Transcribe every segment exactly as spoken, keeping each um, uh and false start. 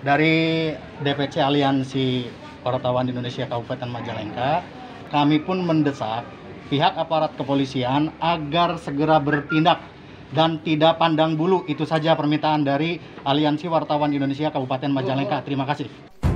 Dari D P C Aliansi Wartawan Indonesia Kabupaten Majalengka, kami pun mendesak pihak aparat kepolisian agar segera bertindak dan tidak pandang bulu. Itu saja permintaan dari Aliansi Wartawan Indonesia Kabupaten Majalengka. Terima kasih.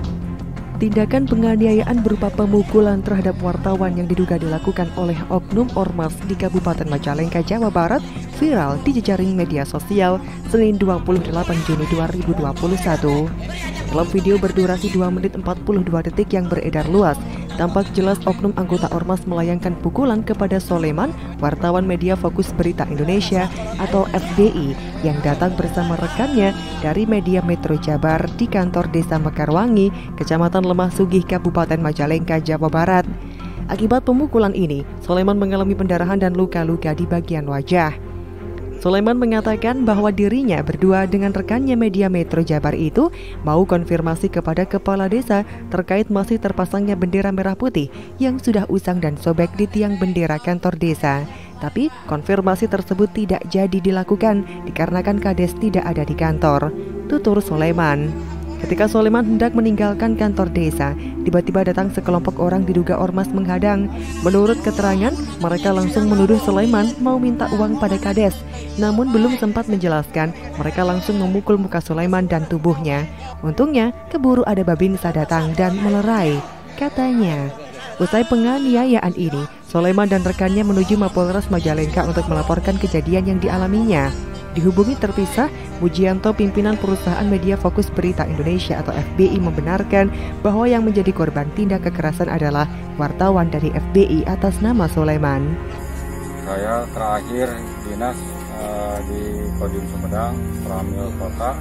Tindakan penganiayaan berupa pemukulan terhadap wartawan yang diduga dilakukan oleh oknum ormas di Kabupaten Majalengka, Jawa Barat viral di jejaring media sosial Senin dua puluh delapan Juni dua ribu dua puluh satu. Dalam video berdurasi dua menit empat puluh dua detik yang beredar luas, tampak jelas oknum anggota ormas melayangkan pukulan kepada Soleman, wartawan media Fokus Berita Indonesia atau F B I yang datang bersama rekannya dari media Metro Jabar di kantor Desa Mekarwangi, Kecamatan Lemah Sugih, Kabupaten Majalengka, Jawa Barat. Akibat pemukulan ini, Soleman mengalami pendarahan dan luka-luka di bagian wajah. Soleman mengatakan bahwa dirinya berdua dengan rekannya media Metro Jabar itu mau konfirmasi kepada kepala desa terkait masih terpasangnya bendera merah putih yang sudah usang dan sobek di tiang bendera kantor desa. Tapi konfirmasi tersebut tidak jadi dilakukan dikarenakan kades tidak ada di kantor, tutur Soleman. Ketika Soleman hendak meninggalkan kantor desa, tiba-tiba datang sekelompok orang diduga ormas menghadang. Menurut keterangan, mereka langsung menuduh Soleman mau minta uang pada kades. Namun belum sempat menjelaskan, mereka langsung memukul muka Soleman dan tubuhnya. Untungnya, keburu ada babinsa datang dan melerai, katanya. Usai penganiayaan ini, Soleman dan rekannya menuju Mapolres Majalengka untuk melaporkan kejadian yang dialaminya. Dihubungi terpisah, Mujianto, pimpinan perusahaan media Fokus Berita Indonesia atau F B I, membenarkan bahwa yang menjadi korban tindak kekerasan adalah wartawan dari F B I atas nama Soleman. Saya terakhir dinas uh, di Kodim Sumedang, Pramil Kota.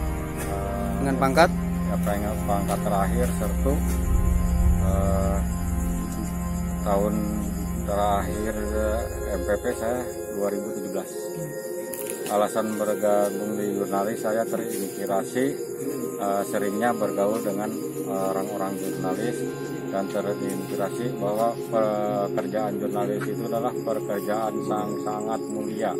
Uh, Dengan pangkat? Ya, pengen pangkat terakhir Sertu. Uh, tahun terakhir M P P saya dua ribu tujuh belas. Alasan bergabung di jurnalis, saya terinspirasi uh, seringnya bergaul dengan orang-orang uh, jurnalis dan terinspirasi bahwa pekerjaan jurnalis itu adalah pekerjaan yang sangat mulia.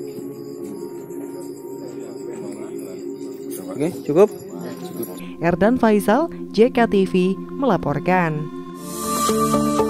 Oke, cukup. Erdan Faisal, J K T V melaporkan.